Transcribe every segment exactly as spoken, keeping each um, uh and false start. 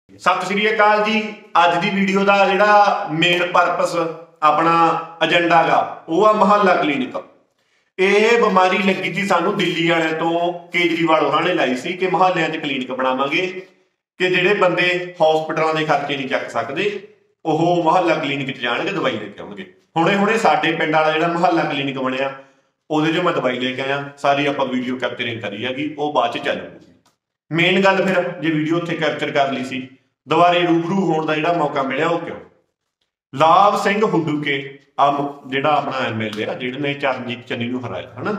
सत श्री अकाल जी। अज की वीडियो का जिहड़ा मेन परपस अपना एजेंडा गा वो आ मुहल्ला क्लीनिक। ये बीमारी लगी थी सानू दिल्ली वाले तो केजरीवाल उन्होंने लाई सी कि मुहल्लियां च क्लीनिक बनावांगे कि जिहड़े बंदे हॉस्पिटलों के खर्चे नहीं चक सकते वो मुहल्ला क्लीनिक च जाणगे दवाई लेके आउणगे। हुणे हुणे साडे पिंड वाला जिहड़ा मुहल्ला क्लीनिक बनिया ਉਹਦੇ चो मैं दवाई लेके आया। सारी आप वीडियो कैप्चरिंग करी हैगी वो बाद च चलूगी। मेन गल फिर जो वीडियो उत्थे कैप्चर कर ली सी दुबारे रूबरू होने का जिहड़ा मौका मिलिया वो क्यों? लाभ सिंह हुडूके आम जिहड़ा अपना एम एल ए जिहड़े ने चरणजीत चन्नी नूं हराया है ना,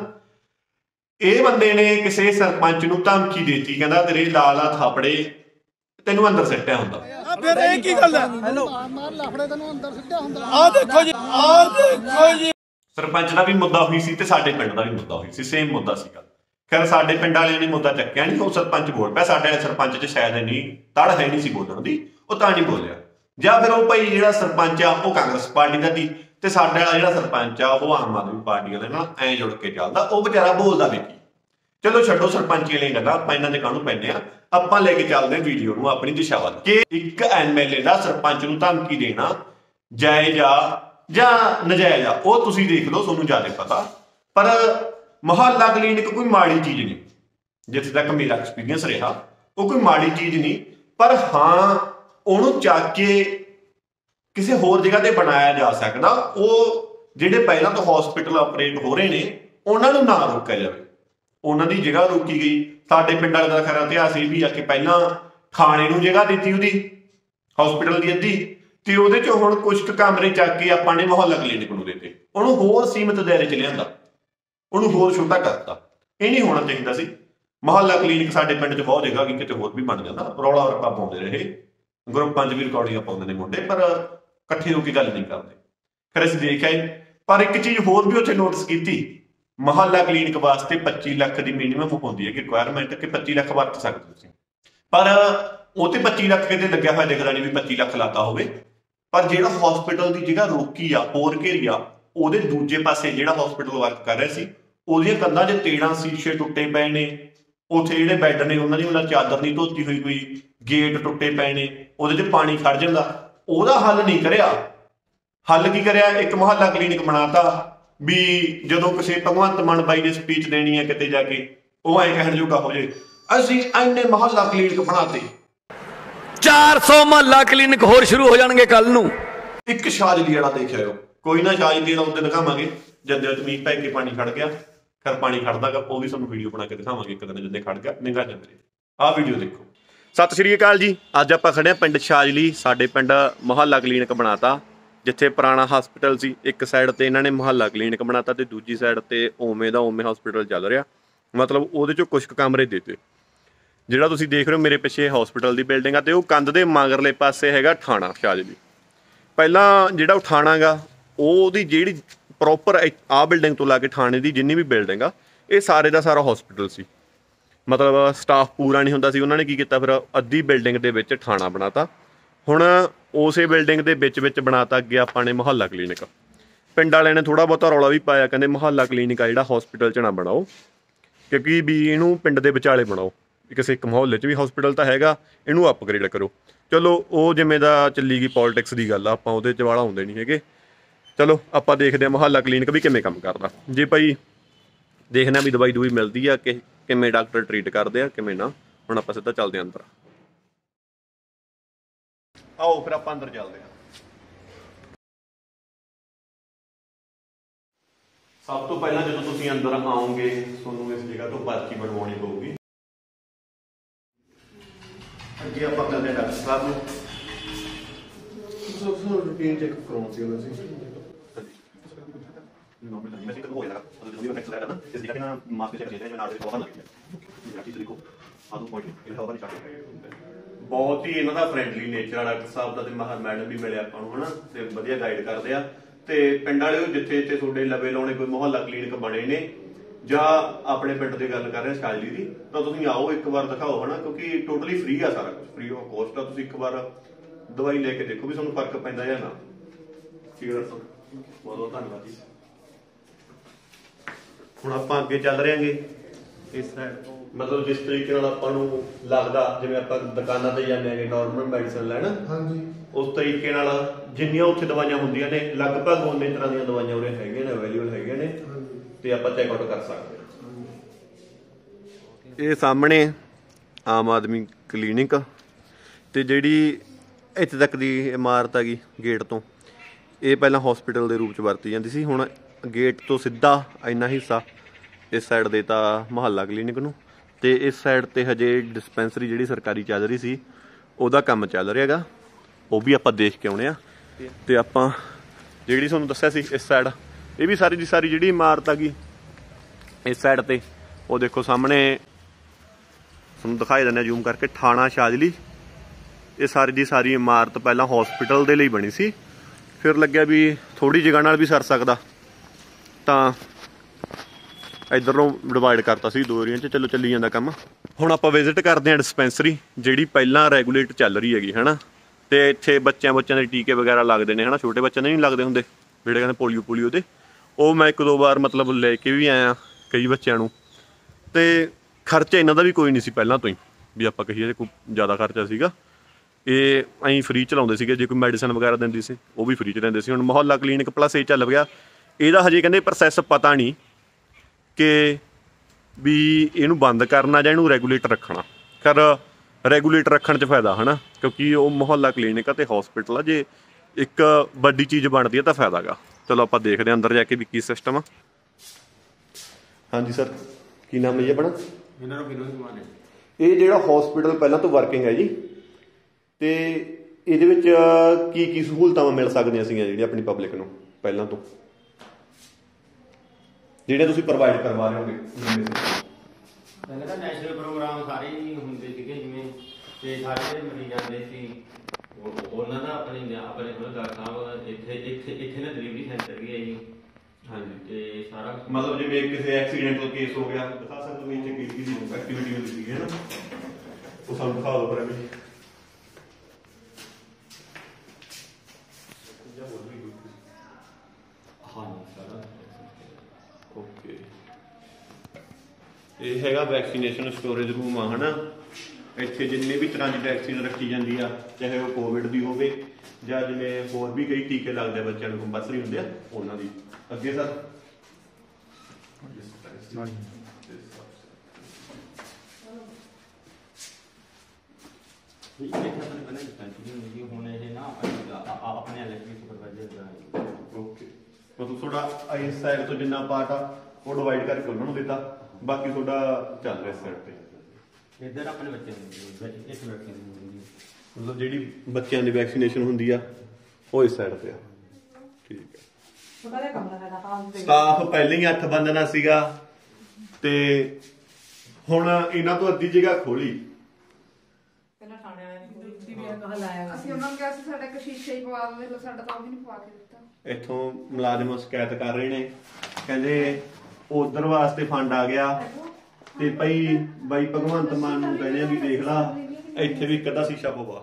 ये बंदे ने किसी सरपंच नूं धमकी देती, कहंदा तेरे लाला थापड़े तेनों अंदर सिੱਟਿਆ ਹੁੰਦਾ। फिर एक ही गल है हेलो मार लाफड़े तेनों अंदर सिੱਟਿਆ ਹੁੰਦਾ। आ देखो जी आ देखो जी सरपंच का भी मुद्दा हुई सी ते साडे पिंड का भी मुद्दा हुई सी, सेम मुद्दा सीगा। खैर साडे पिंड वालियां ने मुद्दा चक्किया नहीं, वो सरपंच बोल पाया। साडे सरपंच च शायद नहीं तड़ है नहीं सी बोलण दी, वो तां नहीं बोलिया। जां फिर वो भाई जिहड़ा सरपंच आ वो कांग्रेस पार्टी का सी ते साडे वाला जिहड़ा सरपंच आ वो आम आदमी पार्टी वाले नाल ऐ जुड़ के चलदा, वो बेचारा बोलदा भी की। चलो छड्डो सरपंच वालियां गल्लां, आपां इन्हां दे काहनूं पैंदे आ। आपां लैके चलदे वीडियो नूं अपनी दिशा वल कि एक एम एल ए दा सरपंच नूं धमकी देना जायज़ आ ਜਾਂ ਨਜਾਇਜ਼ ਆ, ਉਹ ਤੁਸੀਂ ਦੇਖ ਲਓ, ਤੁਹਾਨੂੰ ਜ਼ਿਆਦਾ ਪਤਾ। ਪਰ ਮੁਹੱਲਾ ਕਲੀਨਿਕ ਕੋਈ ਮਾੜੀ ਚੀਜ਼ ਨਹੀਂ, ਜਿੱਥੇ ਤੱਕ ਮੇਰਾ ਐਕਸਪੀਰੀਅੰਸ ਰਿਹਾ ਉਹ ਕੋਈ ਮਾੜੀ ਚੀਜ਼ ਨਹੀਂ। ਪਰ ਹਾਂ ਉਹਨੂੰ ਚੱਕ ਕੇ ਕਿਸੇ ਹੋਰ ਜਗ੍ਹਾ ਤੇ ਬਣਾਇਆ ਜਾ ਸਕਦਾ। ਉਹ ਜਿਹੜੇ ਪਹਿਲਾਂ ਤੋਂ ਹਸਪੀਟਲ ਆਪਰੇਟ ਹੋ ਰਹੇ ਨੇ ਉਹਨਾਂ ਨੂੰ ਨਾ ਰੋਕਿਆ ਜਾਵੇ, ਉਹਨਾਂ ਦੀ ਜਗ੍ਹਾ ਰੋਕੀ ਗਈ। ਸਾਡੇ ਪਿੰਡ ਵਾਲੇ ਦਾ ਖਰਾ ਇਤਿਹਾਸ ਇਹ ਵੀ ਆ ਕਿ ਪਹਿਲਾਂ ਥਾਣੇ ਨੂੰ ਜਗ੍ਹਾ ਦਿੱਤੀ ਉਹਦੀ ਹਸਪੀਟਲ ਦੀ ਅੱਧੀ, ਤੇ ਉਹਦੇ ਚੋਂ ਹੁਣ ਕੁਝ ਕੁ ਕਮਰੇ ਚੱਕ ਕੇ ਆਪਾਂ ਨੇ ਮੁਹੱਲਾ ਕਲੀਨਿਕ ਨੂੰ ਦਿੱਤੇ, ਉਹਨੂੰ ਹੋਰ ਸੀਮਿਤ ਦਾਇਰੇ ਚ ਲਿਆਂਦਾ, ਉਹਨੂੰ ਹੋਰ ਛੋਟਾ ਕਰਤਾ। ਇਹ ਨਹੀਂ ਹੋਣਾ ਚਾਹੀਦਾ ਸੀ। ਮੁਹੱਲਾ ਕਲੀਨਿਕ ਸਾਡੇ ਪਿੰਡ ਚ ਬਹੁਤ ਜਗ੍ਹਾ ਕਿ ਕਿਤੇ ਹੋਰ ਵੀ ਬਣ ਜਾਂਦਾ। ਰੌਲਾ ਰੱਪਾ ਪਾਉਂਦੇ ਰਹੇ, ਗਰੁੱਪਾਂ ਚ ਵੀ ਰਿਕਾਰਡਿੰਗਾਂ ਪਾਉਂਦੇ ਨੇ ਮੁੰਡੇ, ਪਰ ਇਕੱਠੇ ਹੋ ਕੇ ਗੱਲ ਨਹੀਂ ਕਰਦੇ। ਫਿਰ ਅਸੀਂ ਦੇਖਿਆ, ਪਰ ਇੱਕ ਚੀਜ਼ ਹੋਰ ਵੀ ਉੱਥੇ ਨੋਟਿਸ ਕੀਤੀ, ਮੁਹੱਲਾ ਕਲੀਨਿਕ ਵਾਸਤੇ ਪੱਚੀ ਲੱਖ ਦੀ ਮਿਨੀਮਮ ਹੁੰਦੀ ਹੈ ਕਿ ਰਿਕੁਆਇਰਮੈਂਟ ਕਿ ਪੱਚੀ ਲੱਖ ਵਰਤ ਸਕਦੇ ਤੁਸੀਂ। ਪਰ ਉਹ ਤੇ ਪੱਚੀ ਲੱਖ ਕਿਤੇ ਲੱਗਿਆ ਹੋਇਆ ਦਿਖਦਾ ਨਹੀਂ ਵੀ ਪੱਚੀ ਲੱਖ ਲਾਤਾ ਹੋਵੇ। ਪਰ ਜਿਹੜਾ ਹਸਪੀਟਲ ਦੀ ਜਗ੍ਹਾ ਰੋਕੀ ਆ, ਹੋਰ ਘੇਰੀ ਆ, ਉਹਦੇ ਦੂਜੇ ਪਾਸੇ ਜਿਹੜਾ ਹਸਪੀਟਲ ਵਰਕ ਕਰ ਰਿਹਾ ਸੀ ਉਹਦੀਆਂ ਕੰਧਾਂ 'ਚ ਤੇੜਾਂ ਸ਼ੀਸ਼ੇ ਟੁੱਟੇ ਪਏ ਨੇ। ਉੱਥੇ ਜਿਹੜੇ ਬੈੱਡ ਨੇ ਉਹਨਾਂ ਦੀ ਉਹਨਾਂ ਚਾਦਰ ਨਹੀਂ ਧੋਤੀ ਹੋਈ, ਕੋਈ ਗੇਟ ਟੁੱਟੇ ਪਏ ਨੇ, ਉਹਦੇ 'ਚ ਪਾਣੀ ਖੜ ਜਾਂਦਾ। ਉਹਦਾ ਹੱਲ ਨਹੀਂ ਕਰਿਆ। ਹੱਲ ਕੀ ਕਰਿਆ? ਇੱਕ ਮੁਹੱਲਾ ਕਲੀਨਿਕ ਬਣਾਤਾ ਵੀ ਜਦੋਂ ਕਿਸੇ ਭਗਵੰਤ ਮਾਨ ਬਾਈ ਨੇ ਸਪੀਚ ਦੇਣੀ ਹੈ ਕਿਤੇ ਜਾ ਕੇ ਉਹ ਐਂ ਕਹਿਣ ਜੋਗਾ ਹੋ ਜੇ ਅਸੀਂ ਇੰਨੇ ਮੁਹੱਲਾ ਕਲੀਨਿਕ ਬਣਾਤੇ। चार सौ महला क्लीनिक होर शुरू हो जाएंगे कल नूं। एक शाजली वाला देख आयो, कोई ना शाजली वाला उस दिन दिखावांगे जदे मींह पै के पानी खड़ गया। खैर पानी खड़दा गा वो भी तुहानूं वीडियो बना के दिखावांगे एक दिन जदे खड़ गया निगाह जंदे। आह वीडियो देखो। सत श्री अकाल जी। अज आपां खड़े पिंड शाजली। साडे पिंड मुहल्ला क्लीनिक बनाता जिथे पुराना हस्पिटल सी। एक साइड ते इन्हां ने मुहल्ला क्लीनिक बनाता ते दूजी साइड ते ओमे दा ओमे हस्पिटल चल रहा। मतलब ਉਹਦੇ ਚੋਂ कुछ कमरे देते। ਜਿਹੜਾ ਤੁਸੀਂ ਦੇਖ ਰਹੇ ਹੋ ਮੇਰੇ ਪਿੱਛੇ ਹਸਪੀਟਲ ਦੀ ਬਿਲਡਿੰਗ ਆ ਤੇ ਉਹ ਕੰਧ ਦੇ ਮਗਰਲੇ ਪਾਸੇ ਹੈਗਾ ਥਾਣਾ ਸ਼ਾਜਲੀ। ਪਹਿਲਾਂ ਜਿਹੜਾ ਉਹ ਥਾਣਾ ਗਾ ਉਹਦੀ ਜਿਹੜੀ ਪ੍ਰੋਪਰ ਆਹ ਬਿਲਡਿੰਗ ਤੋਂ ਲਾ ਕੇ ਥਾਣੇ ਦੀ ਜਿੰਨੀ ਵੀ ਬਿਲਡਿੰਗ ਆ ਇਹ ਸਾਰੇ ਦਾ ਸਾਰਾ ਹਸਪੀਟਲ ਸੀ। ਮਤਲਬ ਸਟਾਫ ਪੂਰਾ ਨਹੀਂ ਹੁੰਦਾ ਸੀ। ਉਹਨਾਂ ਨੇ ਕੀ ਕੀਤਾ ਫਿਰ ਅੱਧੀ ਬਿਲਡਿੰਗ ਦੇ ਵਿੱਚ ਥਾਣਾ ਬਣਾਤਾ। ਹੁਣ ਉਸੇ ਬਿਲਡਿੰਗ ਦੇ ਵਿੱਚ ਵਿੱਚ ਬਣਾਤਾ ਅੱਗੇ ਆਪਾਂ ਨੇ ਮੁਹੱਲਾ ਕਲੀਨਿਕ। ਪਿੰਡ ਵਾਲਿਆਂ ਨੇ ਥੋੜ੍ਹਾ ਬਹੁਤਾ ਰੌਲਾ ਵੀ ਪਾਇਆ, ਕਹਿੰਦੇ ਮੁਹੱਲਾ ਕਲੀਨਿਕ ਆ ਜਿਹੜਾ ਹਸਪੀਟਲ 'ਚ ਨਾ ਬਣਾਓ ਕਿਉਂਕਿ ਵੀ ਇਹਨੂੰ ਪਿੰਡ ਦੇ ਵਿਚਾਲੇ ਬਣਾਓ। ਕਿਸੇ ਇੱਕ ਮੁਹੱਲੇ 'ਚ ਵੀ ਹਸਪੀਟਲ ਤਾਂ ਹੈਗਾ, ਇਹਨੂੰ ਅਪਗ੍ਰੇਡ ਕਰੋ। ਚਲੋ ਉਹ ਜਿਵੇਂ ਦਾ ਚੱਲੀ ਗਈ ਪੋਲੀਟਿਕਸ ਦੀ ਗੱਲ ਆ, ਆਪਾਂ ਉਹਦੇ 'ਚ ਵਾਲਾ ਹੁੰਦੇ ਨਹੀਂ ਹੈਗੇ। ਚਲੋ ਆਪਾਂ ਦੇਖਦੇ ਹਾਂ ਮੁਹੱਲਾ ਕਲੀਨਿਕ ਵੀ ਕਿਵੇਂ ਕੰਮ ਕਰਦਾ। ਜੇ ਭਾਈ ਦੇਖਣਾ ਵੀ ਦਵਾਈ ਦਵਾਈ ਮਿਲਦੀ ਆ ਕਿ ਕਿਵੇਂ ਡਾਕਟਰ ਟਰੀਟ ਕਰਦੇ ਆ ਕਿਵੇਂ ਨਾ। ਹੁਣ ਆਪਾਂ ਸਿੱਧਾ ਚੱਲਦੇ ਹਾਂ ਅੰਦਰ। ਆਓ ਫਿਰ ਆਪਾਂ ਅੰਦਰ ਚੱਲਦੇ ਹਾਂ। ਸਭ ਤੋਂ ਪਹਿਲਾਂ ਜਦੋਂ ਤੁਸੀਂ ਅੰਦਰ ਆਓਗੇ ਤੁਹਾਨੂੰ ਇਸ ਜਗ੍ਹਾ ਤੋਂ ਪਰਚੀ ਬਣਵਾਉਣੀ ਪਊਗੀ। ਅੱਗੇ ਆਪਾਂ ਕਰਦੇ ਡਾਕਟਰ ਸਾਹਿਬ ਨੂੰ ਸਭ ਤੋਂ ਰੂਟੀਨ ਚੈੱਕ ਕਰਾਉਣ ਸੀ ਉਹਨਾਂ ਸੀ ਨੋਰਮਲ ਨਹੀਂ ਮੈਂ ਸਿੱਖ ਹੋ ਜਾਣਾ ਉਹ ਜਦੋਂ ਵੀ ਨੈਕਸਟ ਲੈਣਾ ਇਸ ਦੀ ਕਿਹਨਾਂ ਮਾਸਕ ਚੈੱਕ ചെയ്തേ ਮੈਂ ਨਾਲ ਦੇ ਬਹੁਤ ਲੱਗ ਗਿਆ ਡਾਕਟਰ ਜੀ ਕੋ ਆਦੂ ਪੁਆਇੰਟ ਇਹ ਹਵਾ ਨਹੀਂ ਚੱਕ ਬਹੁਤ ਹੀ ਇਹਨਾਂ ਦਾ ਫਰੈਂਡਲੀ ਨੇਚਰ ਆ ਡਾਕਟਰ ਸਾਹਿਬ ਦਾ ਤੇ ਮਾਹਰ ਮੈਡਮ ਵੀ ਮਿਲੇ ਆਪਾਂ ਨੂੰ ਹਨਾ ਤੇ ਵਧੀਆ ਗਾਈਡ ਕਰਦੇ ਆ। ਤੇ ਪਿੰਡ ਵਾਲਿਓ ਜਿੱਥੇ ਇੱਥੇ ਤੁਹਾਡੇ ਲਵੇ ਲਾਉਣੇ ਕੋਈ ਮੁਹੱਲਾ ਕਲੀਨਿਕ ਬਣੇ ਨੇ ਜਾਂ ਆਪਣੇ ਪਿੰਡ ਦੀ ਗੱਲ ਕਰ ਰਹੇ ਸ਼ਾਜਲੀ ਦੀ ਤਾਂ ਤੁਸੀਂ ਆਓ ਇੱਕ ਵਾਰ ਦਿਖਾਓ ਹਨਾ ਕਿਉਂਕਿ ਟੋਟਲੀ ਫ੍ਰੀ ਆ ਸਾਰਾ ਕੁਝ ਫ੍ਰੀ ਆਫ ਕੋਸਟ ਆ। ਤੁਸੀਂ ਇੱਕ ਵਾਰ ਦਵਾਈ ਲੈ ਕੇ ਦੇਖੋ ਵੀ ਤੁਹਾਨੂੰ ਫਰਕ ਪੈਂਦਾ ਜਾਂ ਨਾ। ਠੀਕ ਹੈ ਡਾਕਟਰ ਸਾਹਿਬ ਬਹੁਤ ਬਹੁਤ ਧੰਨਵਾਦ ਜੀ। ਹੁਣ ਆਪਾਂ ਅੱਗੇ ਚੱਲ ਰਹੇ ਹਾਂਗੇ ਇਸ ਸਾਈਡ ਤੋਂ ਮਤਲਬ ਜਿਸ ਤਰੀਕੇ ਨਾਲ ਆਪਾਂ ਨੂੰ ਲੱਗਦਾ ਜਿਵੇਂ ਆਪਾਂ ਦੁਕਾਨਾਂ ਤੇ ਜਾਂਦੇ ਹੈਗੇ ਨਾਰਮਲ ਮੈਡੀਸਨ ਲੈਣ, ਹਾਂਜੀ ਉਸ ਤਰੀਕੇ ਨਾਲ ਜਿੰਨੀਆਂ ਉੱਥੇ ਦਵਾਈਆਂ ਹੁੰਦੀਆਂ ਨੇ ਲਗਭਗ ਉਨੇ ਤਰ੍ਹਾਂ ਦੀਆਂ ਦਵਾਈਆਂ ਉਰੇ ਹੈਗੀਆਂ ਨੇ, ਅਵੇਲੇਬਲ ਹੈਗੀਆਂ ਨੇ ਤੇ ਆਪਾਂ ਚੈੱਕ ਆਊਟ ਕਰ ਸਕਦੇ ਹਾਂ। ਇਹ ਸਾਹਮਣੇ ਆਮ ਆਦਮੀ ਕਲੀਨਿਕ ਤੇ ਜਿਹੜੀ ਇੱਥੇ ਤੱਕ ਦੀ ਇਮਾਰਤ ਹੈਗੀ ਗੇਟ ਤੋਂ, ਇਹ ਪਹਿਲਾਂ ਹਸਪੀਟਲ ਦੇ ਰੂਪ ਚ ਵਰਤੀ ਜਾਂਦੀ ਸੀ। ਹੁਣ ਗੇਟ ਤੋਂ ਸਿੱਧਾ ਇੰਨਾ ਹਿੱਸਾ ਇਸ ਸਾਈਡ ਦੇ ਤਾਂ ਮੁਹੱਲਾ ਕਲੀਨਿਕ ਨੂੰ, ਤੇ ਇਸ ਸਾਈਡ ਤੇ ਹਜੇ ਡਿਸਪੈਂਸਰੀ ਜਿਹੜੀ ਸਰਕਾਰੀ ਚੱਲ ਰਹੀ ਸੀ ਉਹਦਾ ਕੰਮ ਚੱਲ ਰਿਹਾ ਹੈਗਾ, ਉਹ ਵੀ ਆਪਾਂ ਦੇਖ ਕੇ ਆਉਣੇ ਆ। ਤੇ ਆਪਾਂ ਜਿਹੜੀ ਤੁਹਾਨੂੰ ਦੱਸਿਆ ਸੀ ਇਸ ਸਾਈਡ, ਇਹ ਵੀ ਸਾਰੀ ਦੀ ਸਾਰੀ ਜਿਹੜੀ ਇਮਾਰਤ ਹੈਗੀ ਇਸ ਸਾਈਡ ਤੇ, ਉਹ ਦੇਖੋ ਸਾਹਮਣੇ ਤੁਹਾਨੂੰ ਦਿਖਾਈ ਦਿੰਦੇ ਜ਼ੂਮ ਕਰਕੇ, ਥਾਣਾ ਸ਼ਾਜਲੀ। ਇਹ ਸਾਰੀ ਦੀ ਸਾਰੀ ਇਮਾਰਤ ਪਹਿਲਾਂ ਹਸਪੀਟਲ ਦੇ ਲਈ ਬਣੀ ਸੀ, ਫਿਰ ਲੱਗਿਆ ਵੀ ਥੋੜੀ ਜਗ੍ਹਾ ਨਾਲ ਵੀ ਸਰ ਸਕਦਾ ਤਾਂ ਇੱਧਰੋਂ ਡਿਵਾਈਡ ਕਰਤਾ ਸੀ ਦੋ ਏਰੀਆ 'ਚ। ਚਲੋ ਚੱਲੀ ਜਾਂਦਾ ਕੰਮ। ਹੁਣ ਆਪਾਂ ਵਿਜ਼ਿਟ ਕਰਦੇ ਹਾਂ ਡਿਸਪੈਂਸਰੀ ਜਿਹੜੀ ਪਹਿਲਾਂ ਰੈਗੂਲੇਟ ਚੱਲ ਰਹੀ ਹੈਗੀ ਹੈ ਨਾ, ਤੇ ਇੱਥੇ ਬੱਚਿਆਂ ਬੱਚਿਆਂ ਦੇ ਟੀਕੇ ਵਗੈਰਾ ਲੱਗਦੇ ਨੇ ਹੈ ਨਾ, ਛੋਟੇ ਬੱਚਿਆਂ ਦੇ ਨਹੀਂ ਲੱਗਦੇ ਹੁੰਦੇ ਜਿਹੜੇ ਕਹਿੰਦੇ ਪੋਲੀਓ ਪੋਲੀਓ ਦੇ, ਉਹ ਮੈਂ ਇੱਕ ਦੋ ਵਾਰ ਮਤਲਬ ਲੈ ਕੇ ਵੀ ਆਇਆ ਕਈ ਬੱਚਿਆਂ ਨੂੰ। ਤੇ ਖਰਚਾ ਇਹਨਾਂ ਦਾ ਵੀ ਕੋਈ ਨਹੀਂ ਸੀ ਪਹਿਲਾਂ ਤੋਂ ਹੀ, ਵੀ ਆਪਾਂ ਕਹੀਏ ਕੋਈ ਜ਼ਿਆਦਾ ਖਰਚਾ ਸੀਗਾ। ਇਹ ਅਸੀਂ ਫ੍ਰੀ ਚਲਾਉਂਦੇ ਸੀਗੇ, ਜੇ ਕੋਈ ਮੈਡੀਸਨ ਵਗੈਰਾ ਦਿੰਦੀ ਸੀ ਉਹ ਵੀ ਫ੍ਰੀ ਚ ਦਿੰਦੇ ਸੀ। ਹੁਣ ਮੁਹੱਲਾ ਕਲੀਨਿਕ ਪਲੱਸ ਇਹ ਚੱਲ ਗਿਆ, ਇਹਦਾ ਹਜੇ ਕਹਿੰਦੇ ਪ੍ਰੋਸੈਸ ਪਤਾ ਨਹੀਂ ਕਿ ਵੀ ਇਹਨੂੰ ਬੰਦ ਕਰਨਾ ਜਾਂ ਇਹਨੂੰ ਰੈਗੂਲੇਟਰ ਰੱਖਣਾ। ਕਰ ਰੈਗੂਲੇਟਰ ਰੱਖਣ 'ਚ ਫਾਇਦਾ ਹੈ ਨਾ, ਕਿਉਂਕਿ ਉਹ ਮੁਹੱਲਾ ਕਲੀਨਿਕ ਆ ਤੇ ਹਸਪੀਟਲ ਆ, ਜੇ ਇੱਕ ਵੱਡੀ ਚੀਜ਼ ਬਣਦੀ ਹੈ ਤਾਂ ਫਾਇਦਾ ਗਾ। ਚਲੋ ਆਪਾਂ ਦੇਖਦੇ ਹਾਂ ਅੰਦਰ ਜਾ ਕੇ ਵੀ ਕੀ ਸਿਸਟਮ ਆ। ਹਾਂਜੀ ਸਰ, ਕੀ ਨਾਮ ਹੈ ਜੀ ਆਪਣਾ? ਇਹ ਜਿਹੜਾ ਹਸਪੀਟਲ ਪਹਿਲਾਂ ਤੋਂ ਵਰਕਿੰਗ ਹੈ ਜੀ, ਤੇ ਇਹਦੇ ਵਿੱਚ ਕੀ ਕੀ ਸਹੂਲਤਾਂ ਮਿਲ ਸਕਦੀਆਂ ਸੀਗੀਆਂ ਜਿਹੜੀਆਂ ਆਪਣੀ ਪਬਲਿਕ ਨੂੰ ਪਹਿਲਾਂ ਤੋਂ, ਜਿਹੜੇ ਤੁਸੀਂ ਪ੍ਰੋਵਾਈਡ ਕਰਵਾ ਰਹੇ ਹੋਗੇ? ਪਹਿਲਾਂ ਤਾਂ ਨੈਸ਼ਨਲ ਪ੍ਰੋਗਰਾਮ ਸਾਰੇ ਹੀ ਹੁੰਦੇ ਸੀਗੇ, ਜਿਵੇਂ ਤੇ ਸਾਰੇ ਜਿਹੜੇ ਮਰੀਜ਼ ਆਉਂਦੇ ਸੀ ਉਹਨਾਂ ਦਾ ਆਪਣੇ ਆਪਣੇ ਕੋਲ ਡਾਕਟਰ ਸਾਹਿਬ ਇੱਥੇ ਇੱਥੇ ਇੱਥੇ ਨਾ ਡਿਲੀਵਰੀ ਸੈਂਟਰ ਵੀ ਹੈ ਜੀ। ਹਾਂਜੀ, ਤੇ ਸਾਰਾ ਮਤਲਬ ਜਿਵੇਂ ਕਿਸੇ ਐਕਸੀਡੈਂਟਲ ਕੇਸ ਹੋ ਗਿਆ, ਦਿਖਾ ਸਕਦੇ ਹੋ ਇੱਥੇ ਕੀ ਕੀ ਐਕਟੀਵਿਟੀ ਹੁੰਦੀ ਸੀਗੀ ਹੈ ਨਾ, ਉਹ ਸਾਨੂੰ ਦਿਖਾ ਦਿਓ ਪਰ ਐਵੇਂ। ਓਕੇ, ਇਹ ਹੈਗਾ ਵੈਕਸੀਨੇਸ਼ਨ ਸਟੋਰੇਜ ਰੂਮ ਆ ਹਨਾ। ਇੱਥੇ ਜਿੰਨੇ ਵੀ ਤਰ੍ਹਾਂ ਦੀ ਵੈਕਸੀਨ ਰੱਖੀ ਜਾਂਦੀ ਆ, ਚਾਹੇ ਉਹ ਕੋਵਿਡ ਦੀ ਹੋਵੇ ਜਾਂ ਜਿਵੇਂ ਹੋਰ ਵੀ ਕਈ ਟੀਕੇ ਲੱਗਦੇ ਬੱਚਿਆਂ ਨੂੰ ਕੰਪਲਸਰੀ ਹੁੰਦੇ ਆ ਉਹਨਾਂ ਦੀ। ਅੱਗੇ ਸਰ ਹੁਣ ਇਹ ਨਾ ਆਪਣੇ ਇਲੈਕਟ੍ਰਿਕ ਸੁਪਰਵਾਈਜ਼ਰ। ਓਕੇ, ਮਤਲਬ ਤੁਹਾਡਾ ਇਸ ਸਾਈਡ ਤੋਂ ਜਿੰਨਾ ਪਾਰਟ ਆ ਉਹ ਡਿਵਾਈਡ ਕਰਕੇ ਉਹਨਾਂ ਨੂੰ ਦਿੱਤਾ, ਬਾਕੀ ਤੁਹਾਡਾ ਚੱਲ ਰਿਹਾ ਇਸ ਸਾਈਡ ਤੇ। ਇੱਧਰ ਆਪਣੇ ਬੱਚੇ ਨੂੰ ਇਸ ਵੈਕਸੀਨ ਮਤਲਬ ਜਿਹੜੀ ਬੱਚਿਆਂ ਦੀ ਵੈਕਸੀਨੇਸ਼ਨ ਹੁੰਦੀ ਆ ਉਹ ਇਸ ਸਾਈਡ ਤੇ ਆ। ਠੀਕ ਹੈ। ਸਟਾਫ ਪਹਿਲਾਂ ਹੀ ਅੱਠ ਬੰਦਨਾ ਸੀਗਾ ਤੇ ਹੁਣ ਇਹਨਾਂ ਤੋਂ ਅੱਧੀ ਜਗ੍ਹਾ ਖੋਲੀ। ਅਸੀਂ ਉਹਨਾਂ ਨੂੰ ਕਿਹਾ ਸੀ ਸਾਡਾ ਇੱਕ ਸ਼ੀਸ਼ਾ ਹੀ ਪਵਾ ਦਿਓ, ਸਾਡਾ ਤਾਂ ਉਹ ਵੀ ਨਹੀਂ ਪਵਾ ਕੇ ਦਿੱਤਾ। ਇੱਥੋਂ ਮੁਲਾਜ਼ਮ ਸ਼ਿਕਾਇਤ ਕਰ ਰਹੇ ਨੇ, ਕਹਿੰਦੇ ਉਧਰ ਵਾਸਤੇ ਫੰਡ ਆ ਗਿਆ ਤੇ ਭਾਈ ਬਾਈ ਭਗਵੰਤ ਮਾਨ ਨੂੰ ਕਹਿੰਦੇ ਆ ਵੀ ਦੇਖ ਲਾ ਇੱਥੇ ਵੀ ਇੱਕ ਅੱਧਾ ਸ਼ੀਸ਼ਾ ਪਵਾ।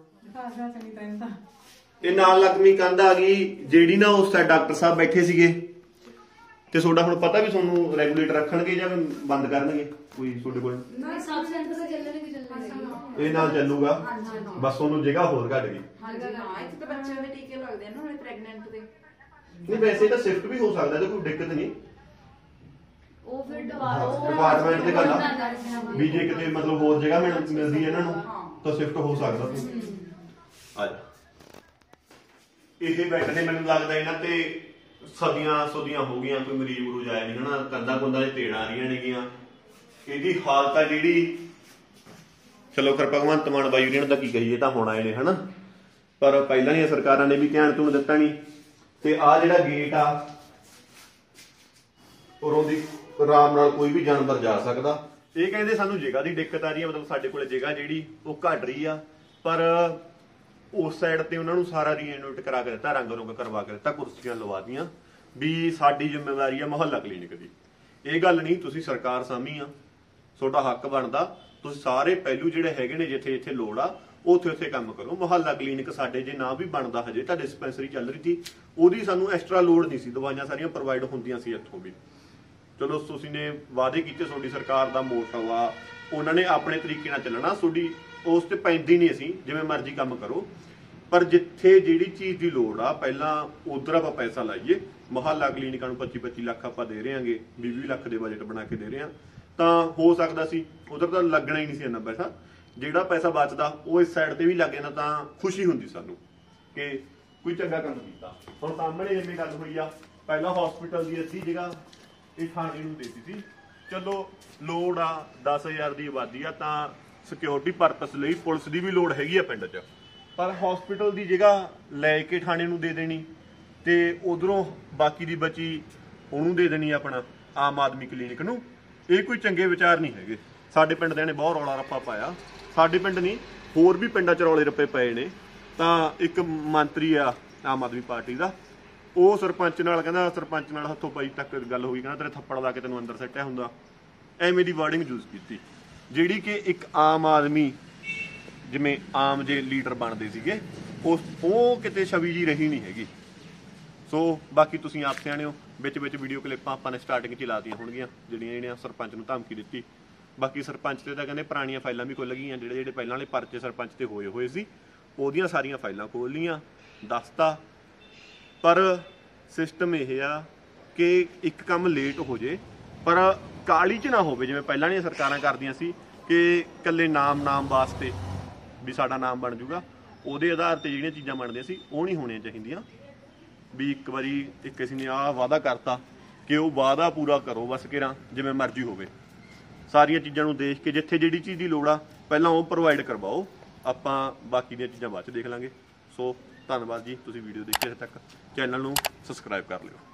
ਇਹ ਨਾਲ ਲੱਗਵੀਂ ਕੰਧ ਆ ਗਈ ਜਿਹੜੀ ਨਾ ਉਸ ਸਾਈਡ ਡਾਕਟਰ ਸਾਹਿਬ ਬੈਠੇ ਸੀਗੇ, ਤੇ ਤੁਹਾਡਾ ਹੁਣ ਪਤਾ ਵੀ ਤੁਹਾਨੂੰ ਰੈਗੂਲੇਟਰ ਰੱਖਣਗੇ ਜਾਂ ਬੰਦ ਕਰਨਗੇ ਕੋਈ ਤੁਹਾਡੇ ਕੋਲ? ਨਾ ਸਬ ਸੈਂਟਰ ਤੇ ਚੱਲਣਗੇ ਚੱਲਣਗੇ ਇਹ ਨਾਲ ਚੱਲੂਗਾ, ਬਸ ਉਹਨੂੰ ਜਗ੍ਹਾ ਹੋਰ ਘੱਟ ਗਈ। ਹਾਂਜੀ ਹਾਂ, ਇੱਥੇ ਤਾਂ ਬੱਚਿਆਂ ਦੇ ਟੀਕੇ ਲੱਗਦੇ ਨੇ ਹੁਣ ਪ੍ਰੈਗਨੈਂਟ ਦੇ। ਨਹੀਂ ਵੈਸੇ ਤਾਂ ਸ਼ਿਫਟ ਵੀ ਹੋ ਸਕਦਾ, ਤੇ ਕੋਈ ਦਿੱਕਤ ਨਹੀਂ। ਉਹ ਫਿਰ ਡਿਪਾਰਟਮੈਂਟ ਡਿਪਾਰਟਮੈਂਟ ਦੀ ਗੱਲ ਆ ਵੀ ਜੇ ਕਿਤੇ ਮਤਲਬ ਹੋਰ ਜਗ੍ਹਾ ਮਿਲਦੀ ਹੈ ਇਹਨਾਂ ਨੂੰ ਤਾਂ ਸ਼ਿਫਟ ਹੋ ਸਕਦਾ। ਆ ਜਾ, ਇਹ ਬੈੱਡ ਨੇ ਮੈਨੂੰ ਲੱਗਦਾ ਇਹਨਾਂ ਤੇ ਸਦੀਆਂ ਸਦੀਆਂ ਹੋ ਗਈਆਂ, ਕੋਈ ਮਰੀਜ਼ ਮਰੂਜ ਆਇਆ ਨਹੀਂ ਹਨਾ, ਕੰਧਾਂ ਕੁੰਧਾਂ ਦੇ ਤੇੜਾਂ ਆ ਰਹੀਆਂ ਨੇਗੀਆਂ। ਇਹਦੀ ਹਾਲਤ ਆ ਜਿਹੜੀ, ਚਲੋ ਫਿਰ ਭਗਵੰਤ ਮਾਨ ਬਾਈ ਉਹਨਾਂ ਦਾ ਕੀ ਕਹੀਏ, ਤਾਂ ਹੁਣ ਆਏ ਨੇ ਹਨਾ, ਪਰ ਪਹਿਲਾਂ ਦੀਆਂ ਸਰਕਾਰਾਂ ਨੇ ਵੀ ਧਿਆਨ ਧੂਣ ਦਿੱਤਾ ਨਹੀਂ। ਤੇ ਆ ਜਿਹੜਾ ਗੇਟ ਆ ਉਰੋਂ ਦੀ ਆਰਾਮ ਨਾਲ ਕੋਈ ਵੀ ਜਾਨਵਰ ਜਾ ਸਕਦਾ। ਇਹ ਕਹਿੰਦੇ ਸਾਨੂੰ ਜਗ੍ਹਾ ਦੀ ਦਿੱਕਤ ਆ ਰਹੀ ਹੈ, ਮਤਲਬ ਸਾਡੇ ਕੋਲ ਜਗ੍ਹਾ ਜਿਹੜੀ ਉਹ ਘਟ ਰਹੀ ਆ, ਪਰ ਉਸ ਸਾਈਡ ਤੇ ਉਹਨਾਂ ਨੂੰ ਸਾਰਾ ਰੀਇਨੋਵੇਟ ਕਰਾ ਕੇ ਦਿੱਤਾ, ਰੰਗ ਰੁੰਗ ਕਰਵਾ ਕੇ ਦਿੱਤਾ, ਕੁਰਸੀਆਂ ਲਵਾ ਦੀਆਂ, ਵੀ ਸਾਡੀ ਜ਼ਿੰਮੇਵਾਰੀ ਆ ਮੁਹੱਲਾ ਕਲੀਨਿਕ ਦੀ। ਇਹ ਗੱਲ ਨਹੀਂ, ਤੁਸੀਂ ਸਰਕਾਰ ਸਾਹਮਣੇ ਆ, ਤੁਹਾਡਾ ਹੱਕ ਬਣਦਾ, ਤੁਸੀਂ ਸਾਰੇ ਪਹਿਲੂ ਜਿਹੜੇ ਹੈਗੇ ਨੇ ਜਿੱਥੇ ਜਿੱਥੇ ਲੋੜ ਆ ਉੱਥੇ ਉੱਥੇ ਕੰਮ ਕਰੋ। ਮੁਹੱਲਾ ਕਲੀਨਿਕ ਸਾਡੇ ਜੇ ਨਾ ਵੀ ਬਣਦਾ, ਹਜੇ ਤਾਂ ਡਿਸਪੈਂਸਰੀ ਚੱਲ ਰਹੀ ਸੀ, ਉਹਦੀ ਸਾਨੂੰ ਐਕਸਟਰਾ ਲੋੜ ਨਹੀਂ ਸੀ, ਦਵਾਈਆਂ ਸਾਰੀਆਂ ਪ੍ਰੋਵਾਈਡ ਹੁੰਦੀਆਂ ਸੀ ਇੱਥੋਂ ਵੀ। ਚਲੋ ਤੁਸੀਂ ਨੇ ਵਾਅਦੇ ਕੀਤੇ, ਤੁਹਾਡੀ ਸਰਕਾਰ ਦਾ ਮੋਟਿਵ ਆ, ਉਹਨਾਂ ਨੇ ਆਪਣੇ ਤਰੀਕੇ ਨਾਲ ਚੱਲਣਾ, ਤੁਹਾਡੀ ਉਸ ਤੇ ਪੈਂਦੀ ਨਹੀਂ ਅਸੀਂ ਜਿਵੇਂ ਮਰਜ਼ੀ ਕੰਮ ਕਰੋ। ਪਰ ਜਿੱਥੇ ਜਿਹੜੀ ਚੀਜ਼ ਦੀ ਲੋੜ ਆ ਪਹਿਲਾਂ ਉਧਰ ਆਪਾਂ ਪੈਸਾ ਲਾਈਏ। ਮੁਹੱਲਾ ਕਲੀਨਿਕਾਂ ਨੂੰ ਪੱਚੀ ਪੱਚੀ ਲੱਖ ਆਪਾਂ ਦੇ ਰਹੇ ਹਾਂਗੇ, ਵੀਹ ਵੀਹ ਲੱਖ ਦੇ ਬਜਟ ਬਣਾ ਕੇ ਦੇ ਰਹੇ ਹਾਂ, ਤਾਂ ਹੋ ਸਕਦਾ ਸੀ ਉਧਰ ਤਾਂ ਲੱਗਣਾ ਹੀ ਨਹੀਂ ਸੀ ਇੰਨਾ ਪੈਸਾ। ਜਿਹੜਾ ਪੈਸਾ ਬਚਦਾ ਉਹ ਇਸ ਸਾਈਡ ਤੇ ਵੀ ਲੱਗ ਜਾਂਦਾ ਤਾਂ ਖੁਸ਼ੀ ਹੁੰਦੀ ਸਾਨੂੰ ਕਿ ਕੋਈ ਚੰਗਾ ਕੰਮ ਕੀਤਾ। ਹੁਣ ਸਾਹਮਣੇ ਜਿਵੇਂ ਗੱਲ ਹੋਈ ਆ, ਪਹਿਲਾਂ ਹਸਪੀਟਲ ਦੀ ਅੱਧੀ ਜਗ੍ਹਾ ਇਹ ਥਾਣੇ ਨੂੰ ਦੇਤੀ ਸੀ। ਚਲੋ ਲੋੜ ਆ, ਦਸ ਹਜ਼ਾਰ ਦੀ ਆਬਾਦੀ ਆ ਤਾਂ ਸਿਕਿਉਰਿਟੀ ਪਰਪਸ ਲਈ ਪੁਲਿਸ ਦੀ ਵੀ ਲੋੜ ਹੈਗੀ ਆ ਪਿੰਡ 'ਚ, ਪਰ ਹਸਪੀਟਲ ਦੀ ਜਗ੍ਹਾ ਲੈ ਕੇ ਥਾਣੇ ਨੂੰ ਦੇ ਦੇਣੀ ਤੇ ਉਧਰੋਂ ਬਾਕੀ ਦੀ ਬਚੀ ਉਹਨੂੰ ਦੇ ਦੇਣੀ ਆਪਣਾ ਆਮ ਆਦਮੀ ਕਲੀਨਿਕ ਨੂੰ, ਇਹ ਕੋਈ ਚੰਗੇ ਵਿਚਾਰ ਨਹੀਂ ਹੈਗੇ। ਸਾਡੇ ਪਿੰਡ ਦੇ ਨੇ ਬਹੁਤ ਰੌਲਾ ਰੱਪਾ ਪਾਇਆ, ਸਾਡੇ ਪਿੰਡ ਨਹੀਂ ਹੋਰ ਵੀ ਪਿੰਡਾਂ 'ਚ ਰੌਲੇ ਰੱਪੇ ਪਏ ਨੇ। ਤਾਂ ਇੱਕ ਮੰਤਰੀ ਆ ਆਮ ਆਦਮੀ ਪਾਰਟੀ ਦਾ, ਉਹ ਸਰਪੰਚ ਨਾਲ ਕਹਿੰਦਾ, ਸਰਪੰਚ ਨਾਲ ਹੱਥੋਂ ਪਾਈ ਤੱਕ ਗੱਲ ਹੋ ਗਈ, ਕਹਿੰਦਾ ਤੇਰੇ ਥੱਪੜ ਲਾ ਕੇ ਤੈਨੂੰ ਅੰਦਰ ਸੱਟਿਆ ਹੁੰਦਾ, ਐਵੇਂ ਦੀ ਵਰਡਿੰਗ ਯੂਜ਼ ਕੀਤੀ, ਜਿਹੜੀ ਕਿ ਇੱਕ ਆਮ ਆਦਮੀ ਜਿਵੇਂ ਆਮ ਜੇ ਲੀਡਰ ਬਣਦੇ ਸੀਗੇ ਉਸ ਉਹ ਕਿਤੇ ਛਵੀ ਜੀ ਰਹੀ ਨਹੀਂ ਹੈਗੀ। ਸੋ ਬਾਕੀ ਤੁਸੀਂ ਆਪ ਸਿਆਣੇ ਹੋ। ਵਿੱਚ ਵਿੱਚ ਵੀਡੀਓ ਕਲਿੱਪਾਂ ਆਪਾਂ ਨੇ ਸਟਾਰਟਿੰਗ 'ਚ ਹੀ ਲਾਤੀਆਂ ਹੋਣਗੀਆਂ ਜਿਹੜੀਆਂ ਜਿਹੜੀਆਂ ਸਰਪੰਚ ਨੂੰ ਧਮਕੀ ਦਿੱਤੀ। ਬਾਕੀ ਸਰਪੰਚ ਤੇ ਤਾਂ ਕਹਿੰਦੇ ਪੁਰਾਣੀਆਂ ਫਾਈਲਾਂ ਵੀ ਖੁੱਲ੍ਹ ਗਈਆਂ, ਜਿਹੜੇ ਜਿਹੜੇ ਪਹਿਲਾਂ ਵਾਲੇ ਪਰਚੇ ਸਰਪੰਚ ਤੇ ਹੋਏ ਹੋਏ ਸੀ ਉਹਦੀਆਂ ਸਾਰੀਆਂ ਫਾਈਲਾਂ ਖੋਲ੍ਹ ਲਈਆਂ, ਦੱਸਤਾ। ਪਰ ਸਿਸਟਮ ਇਹ ਆ ਕਿ ਇੱਕ ਕੰਮ ਲੇਟ ਹੋ ਜੇ ਪਰ ਕਾਲੀ 'ਚ ਨਾ ਹੋਵੇ, ਜਿਵੇਂ ਪਹਿਲਾਂ ਵਾਲੀਆਂ ਸਰਕਾਰਾਂ ਕਰਦੀਆਂ ਸੀ ਕਿ ਇਕੱਲੇ ਨਾਮ ਨਾਮ ਵਾਸਤੇ ਵੀ ਸਾਡਾ ਨਾਮ ਬਣ ਜੂਗਾ, ਉਹਦੇ ਆਧਾਰ ਤੇ ਜਿਹੜੀਆਂ ਚੀਜ਼ਾਂ ਬਣਦੀਆਂ ਸੀ ਉਹ ਨਹੀਂ ਹੋਣੀਆਂ ਚਾਹੀਦੀਆਂ। ਵੀ ਇੱਕ ਵਾਰੀ ਇੱਕ ਅਸੀਂ ਨੇ ਆਹ ਵਾਅਦਾ ਕਰਤਾ ਕਿ ਉਹ ਵਾਅਦਾ ਪੂਰਾ ਕਰੋ ਬਸ ਕਿਰਾਂ, ਜਿਵੇਂ ਮਰਜ਼ੀ ਹੋਵੇ। ਸਾਰੀਆਂ ਚੀਜ਼ਾਂ ਨੂੰ ਦੇਖ ਕੇ ਜਿੱਥੇ ਜਿਹੜੀ ਚੀਜ਼ ਦੀ ਲੋੜ ਆ ਪਹਿਲਾਂ ਉਹ ਪ੍ਰੋਵਾਈਡ ਕਰਵਾਓ, ਆਪਾਂ ਬਾਕੀ ਦੀਆਂ ਚੀਜ਼ਾਂ ਬਾਅਦ 'ਚ ਦੇਖ ਲਾਂਗੇ। ਸੋ ਧੰਨਵਾਦ ਜੀ, ਤੁਸੀਂ ਵੀਡੀਓ ਦੇਖੇ ਹਜੇ ਤੱਕ, ਚੈਨਲ ਨੂੰ ਸਬਸਕ੍ਰਾਈਬ ਕਰ ਲਿਓ।